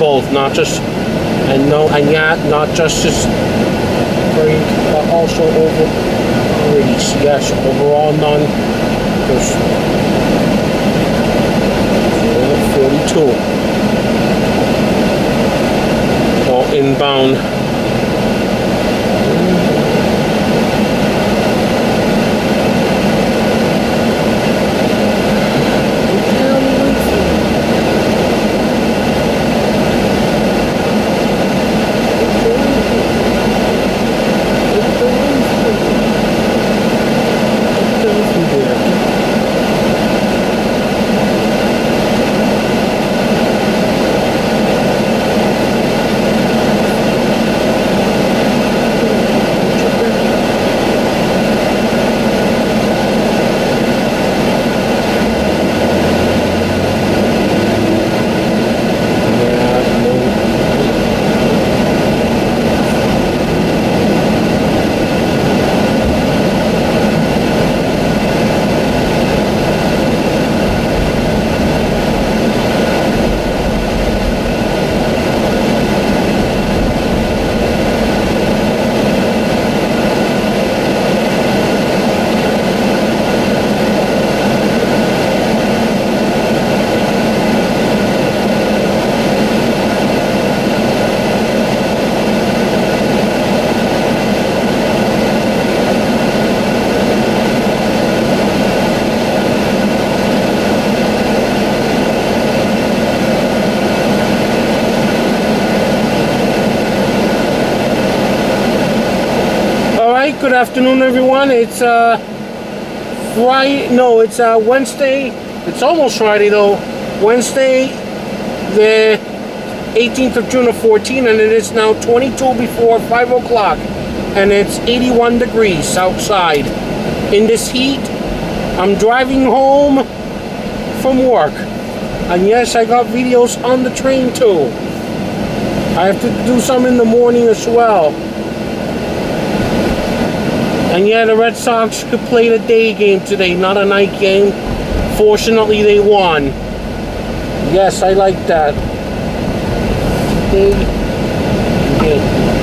both, not just, and no, and yeah, not just break, but also over release. Yes, overall none. There's 42. All inbound. Good afternoon, everyone. It's Friday. No, it's Wednesday. It's almost Friday though. Wednesday, the 18th of June of 14, and it is now 22 before 5 o'clock, and it's 81 degrees outside. In this heat, I'm driving home from work, and yes, I got videos on the train too. I have to do some in the morning as well. And yeah, the Red Sox could play the day game today, not a night game. Fortunately, they won. Yes, I like that. Day game.